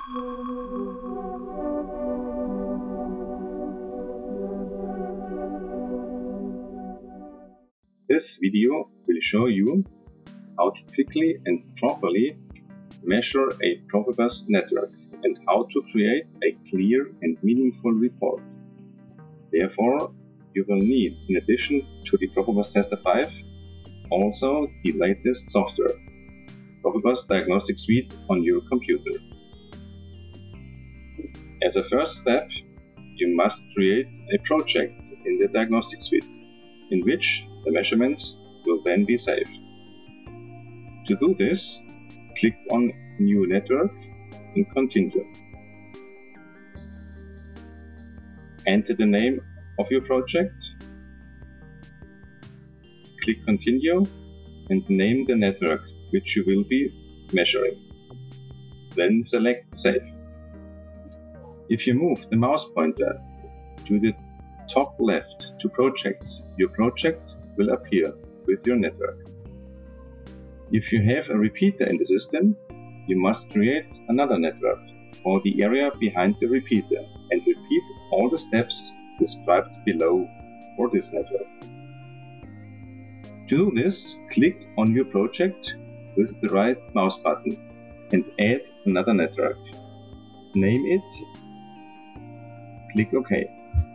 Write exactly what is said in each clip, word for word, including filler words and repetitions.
This video will show you how to quickly and properly measure a Profibus network and how to create a clear and meaningful report. Therefore, you will need, in addition to the Profibus Tester five, also the latest software, Profibus Diagnostic Suite, on your computer. As a first step, you must create a project in the Diagnostic Suite, in which the measurements will then be saved. To do this, click on New Network and Continue. Enter the name of your project, click Continue and name the network which you will be measuring. Then select Save. If you move the mouse pointer to the top left to Projects, your project will appear with your network. If you have a repeater in the system, you must create another network for the area behind the repeater and repeat all the steps described below for this network. To do this, click on your project with the right mouse button and add another network. Name it, click OK.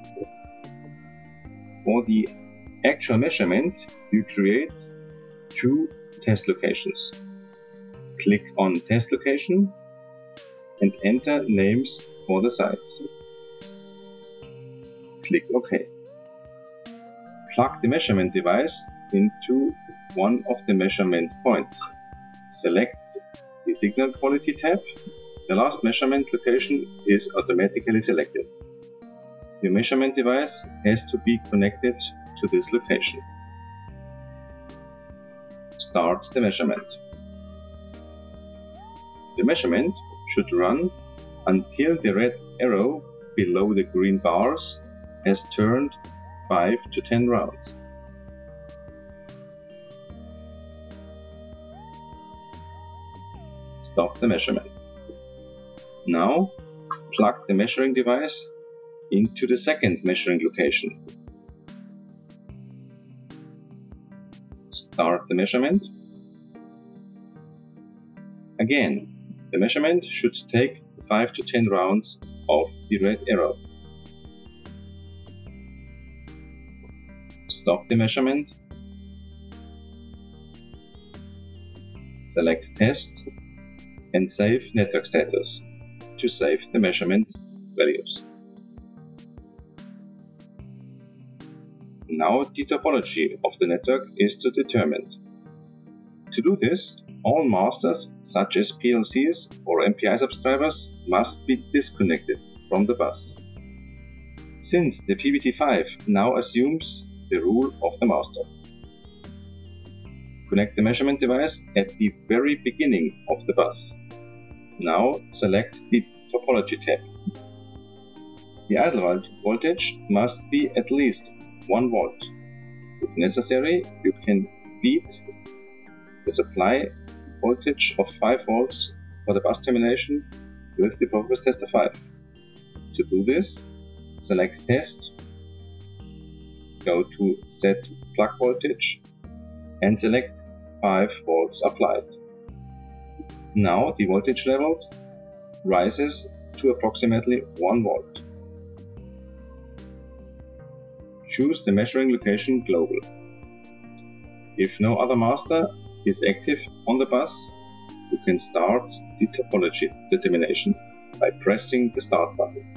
For the actual measurement, you create two test locations. Click on Test Location and enter names for the sites. Click OK. Plug the measurement device into one of the measurement points. Select the Signal Quality tab. The last measurement location is automatically selected. Your measurement device has to be connected to this location. Start the measurement. The measurement should run until the red arrow below the green bars has turned five to ten rounds. Stop the measurement. Now, plug the measuring device into the second measuring location. Start the measurement. Again, the measurement should take five to ten rounds of the red arrow. Stop the measurement. Select Test and save network status to save the measurement values. Now the topology of the network is to determine. To do this, all masters such as P L Cs or M P I subscribers must be disconnected from the bus. Since the P B T five now assumes the rule of the master. Connect the measurement device at the very beginning of the bus. Now select the Topology tab. The idle voltage must be at least one volt. If necessary, you can beat the supply voltage of five volts for the bus termination with the Profibus Tester five. To do this, select Test, go to Set Plug Voltage and select five volts applied. Now the voltage levels rises to approximately one volt. Choose the measuring location global. If no other master is active on the bus, you can start the topology determination by pressing the Start button.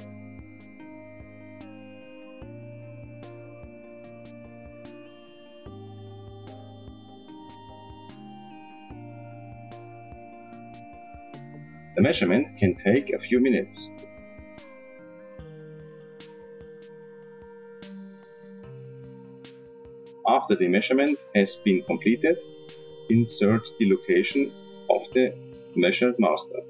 The measurement can take a few minutes. After the measurement has been completed, insert the location of the measured master.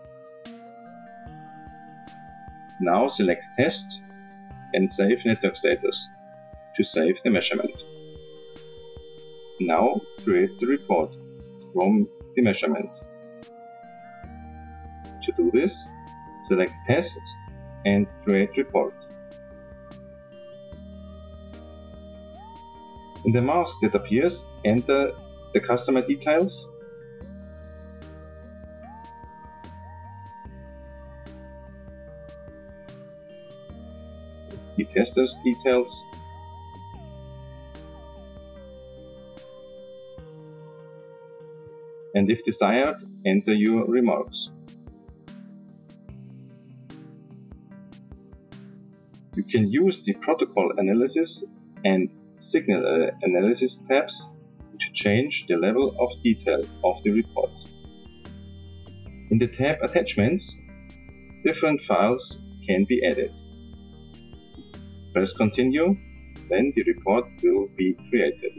Now select Test and save network status to save the measurement. Now create the report from the measurements. To do this, select Test and Create Report. In the mask that appears, enter the customer details, the tester's details, and if desired, enter your remarks. You can use the protocol analysis and signal analysis tabs to change the level of detail of the report. In the tab Attachments, different files can be added. Press Continue, then the report will be created.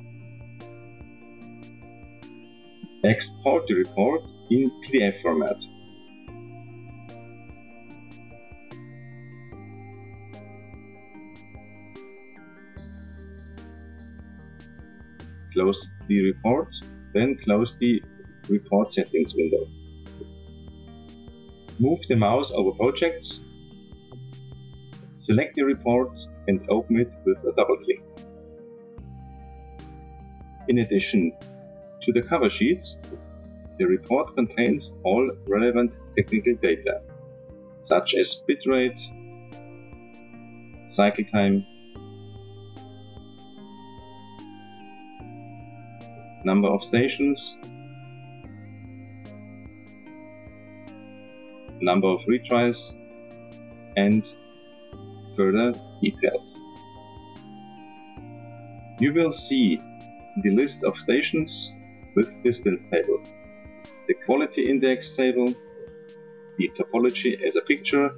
Export the report in P D F format. Close the report, then close the report settings window. Move the mouse over projects, select the report and open it with a double click. In addition to the cover sheet, the report contains all relevant technical data, such as bitrate, cycle time, number of stations, number of retries, and further details. You will see the list of stations with distance table, the quality index table, the topology as a picture,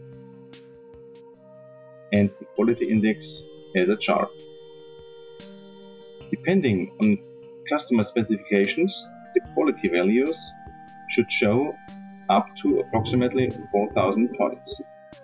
and the quality index as a chart. Depending on customer specifications, the quality values should show up to approximately four thousand points.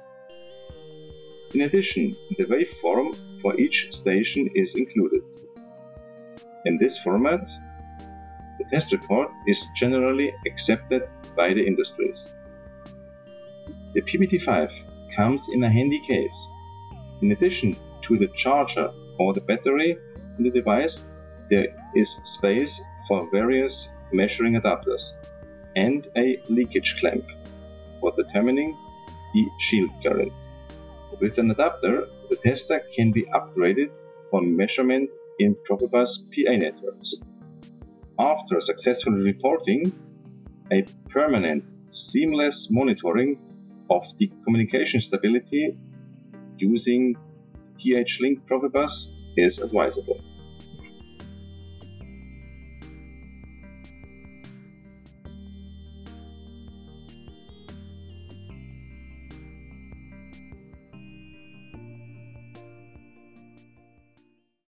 In addition, the waveform for each station is included. In this format, the test report is generally accepted by the industries. The P B T five comes in a handy case. In addition to the charger or the battery in the device, there is space for various measuring adapters and a leakage clamp for determining the shield current. With an adapter, the tester can be upgraded for measurement in Profibus P A networks. After successfully reporting, a permanent, seamless monitoring of the communication stability using T H-Link Profibus is advisable.